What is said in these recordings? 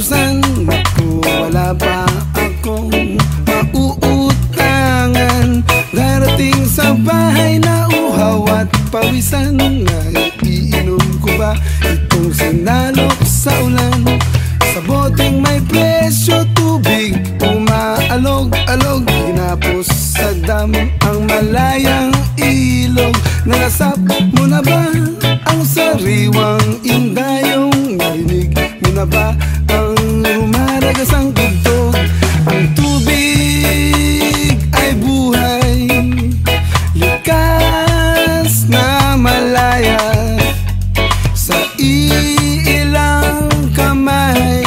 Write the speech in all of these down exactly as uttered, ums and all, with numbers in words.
katapusan. Naku, wala pa akong mauutangan. Darating sa bahay na uhaw at pawisan. Iinom ko ba itong sinalok sa ulan? Sa boteng may presyo, tubig umaalog-alog. Ginapos sa dam ang malayang ilog. Nalasap mo na ba ang sariwang indayong? Narinig mo na ba ang rumaragas ang tugtog? Ang tubig ay buhay, likas na malaya. Sa iilang kamay,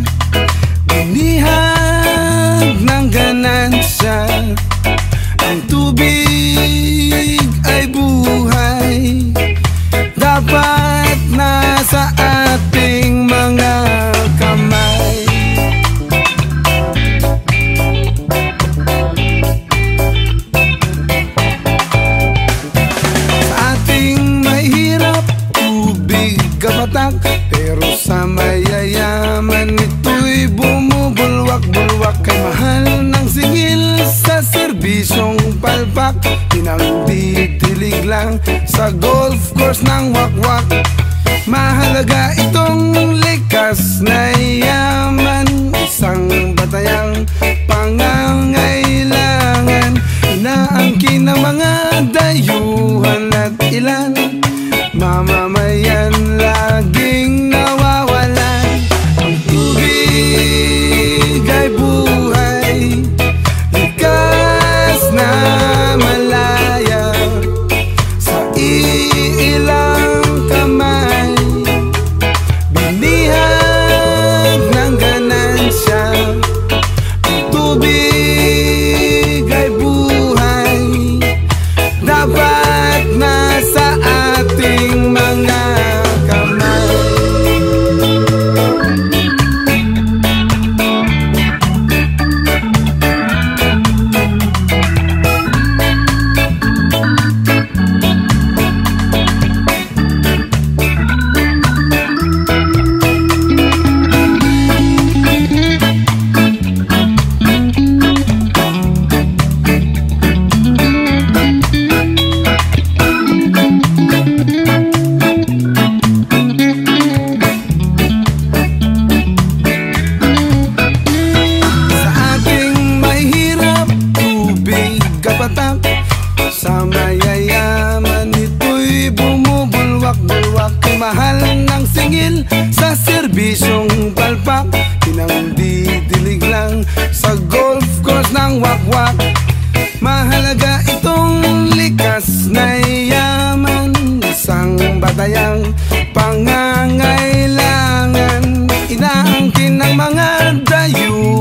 binihag ng ganansya. Ang tubig ay buhay, dapat nasa ating mga kamay. Sa ating mahirap, tubig kapatak. Pero sa mayayaman, ito'y bumubulwak-bulwak. Kay mahal ng singil sa serbisyong palpak. Pinangtitilig lang sa golf course ng wakwak. Mahalaga itong likas na yaman, isang batayang pangangailangan. Inaangkin ng mga dayuhan at ilan, mamamayan laging nawawalan. Ang tubig ay buhay, likas na malaya. Sa iilang kamay, binihag ng ganansya. Ang tubig ay buhay, dapat nasa ating mga kamay. Sa mayayaman, ito'y bumubulwak-bulwak. Mahal ng singil sa serbisyong palpak. Pinangdidilig lang sa golf course ng wakwak. Mahalaga itong likas na yaman, isang batayang pangangailangan. Inaangkin ng mga dayo